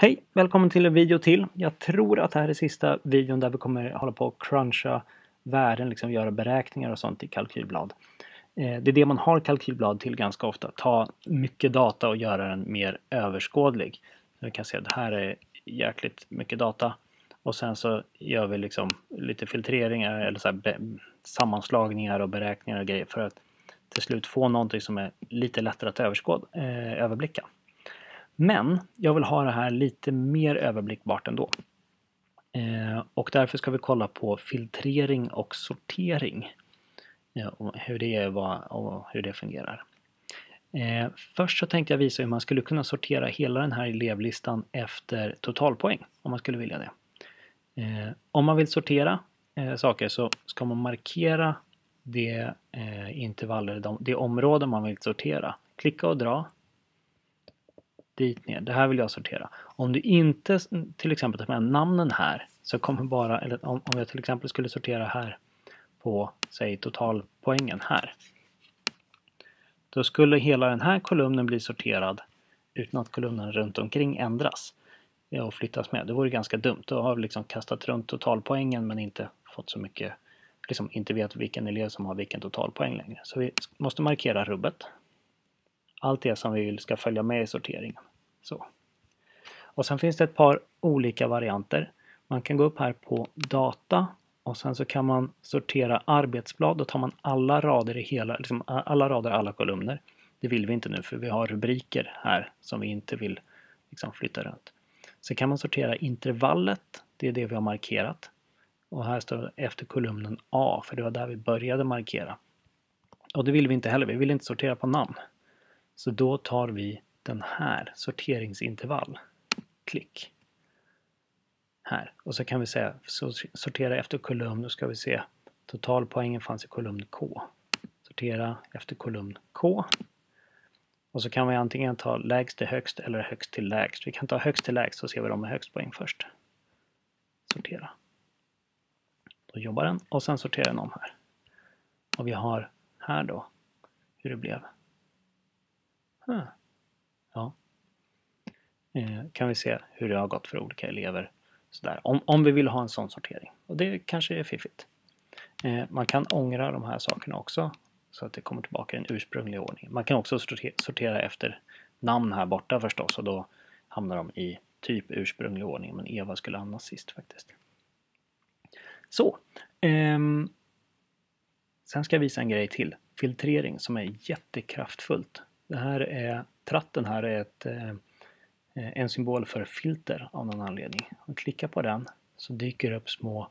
Hej! Välkommen till en video till. Jag tror att det här är sista videon där vi kommer hålla på att cruncha värden, liksom göra beräkningar och sånt i kalkylblad. Det är det man har kalkylblad till ganska ofta. Ta mycket data och göra den mer överskådlig. Så vi kan se att det här är jäkligt mycket data. Och sen så gör vi liksom lite filtreringar eller så här sammanslagningar och beräkningar och grejer för att till slut få någonting som är lite lättare att överblicka. Men jag vill ha det här lite mer överblickbart ändå. Och därför ska vi kolla på filtrering och sortering. Och hur det är och hur det fungerar. Först så tänkte jag visa hur man skulle kunna sortera hela den här elevlistan efter totalpoäng. Om man skulle vilja det. Om man vill sortera saker så ska man markera det intervall eller det område man vill sortera. Klicka och dra. Dit ner. Det här vill jag sortera. Om du inte till exempel tar med namnen här så kommer bara, eller om jag till exempel skulle sortera här på, säg totalpoängen här. Då skulle hela den här kolumnen bli sorterad utan att kolumnen runt omkring ändras och flyttas med. Det vore ganska dumt. Då har vi liksom kastat runt totalpoängen men inte fått så mycket, liksom inte vet vilken elev som har vilken totalpoäng längre. Så vi måste markera rubbet. Allt det som vi vill ska följa med i sorteringen. Så. Och sen finns det ett par olika varianter. Man kan gå upp här på data och sen så kan man sortera arbetsblad. Då tar man alla rader i hela, liksom alla kolumner. Det vill vi inte nu för vi har rubriker här som vi inte vill liksom flytta runt. Så kan man sortera intervallet. Det är det vi har markerat. Och här står det efter kolumnen A för det var där vi började markera. Och det vill vi inte heller. Vi vill inte sortera på namn. Så då tar vi den här, sorteringsintervall. Klick. Här. Och så kan vi säga, sortera efter kolumn. Då ska vi se, totalpoängen fanns i kolumn K. Sortera efter kolumn K. Och så kan vi antingen ta lägst till högst eller högst till lägst. Vi kan ta högst till lägst så ser vi de med högst poäng först. Sortera. Då jobbar den och sen sorterar den om här. Och vi har här då hur det blev. Ja. Kan vi se hur det har gått för olika elever. Sådär. Om vi vill ha en sån sortering. Och det kanske är fiffigt. Man kan ångra de här sakerna också. Så att det kommer tillbaka i en ursprunglig ordning. Man kan också sortera efter namn här borta förstås. Och då hamnar de i typ ursprunglig ordning. Men Eva skulle hamna sist faktiskt. Så. Sen ska jag visa en grej till. Filtrering som är jättekraftfullt. Det här är, tratten här är en symbol för filter av någon anledning. Om klickar på den så dyker upp små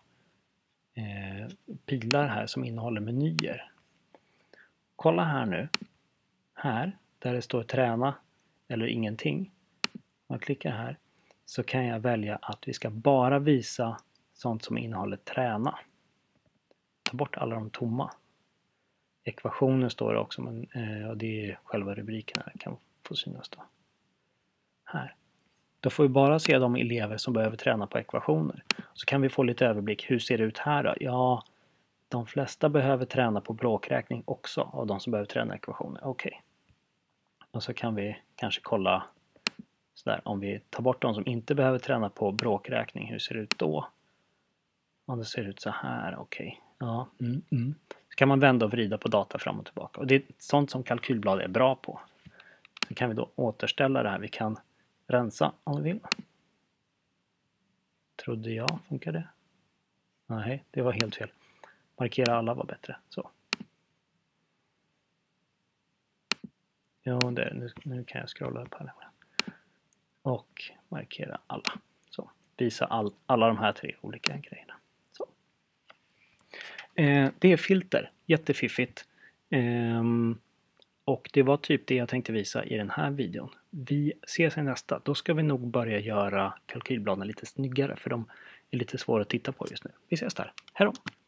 pilar här som innehåller menyer. Kolla här nu. Här, där det står träna eller ingenting. Om jag klickar här så kan jag välja att vi ska bara visa sånt som innehåller träna. Ta bort alla de tomma. Ekvationer står det också, men och det är själva rubriken här kan få synas då. Här. Då får vi bara se de elever som behöver träna på ekvationer. Så kan vi få lite överblick. Hur ser det ut här då? Ja, de flesta behöver träna på blockräkning också av de som behöver träna ekvationer. Okej. Och så kan vi kanske kolla sådär, om vi tar bort de som inte behöver träna på bråkräkning. Hur ser det ut då? Om det ser ut så här, okej. Ja, Så kan man vända och vrida på data fram och tillbaka. Och det är sånt som kalkylblad är bra på. Så kan vi då återställa det här. Vi kan rensa om vi vill. Trodde jag, funkar det? Nej, det var helt fel. Markera alla var bättre. Så. Ja, nu kan jag scrolla upp här. Och markera alla. Så. Visa alla de här tre olika grejerna. Så. Det är filter. Jättefiffigt. Och det var typ det jag tänkte visa i den här videon. Vi ses i nästa. Då ska vi nog börja göra kalkylbladen lite snyggare för de är lite svåra att titta på just nu. Vi ses där. Hej då!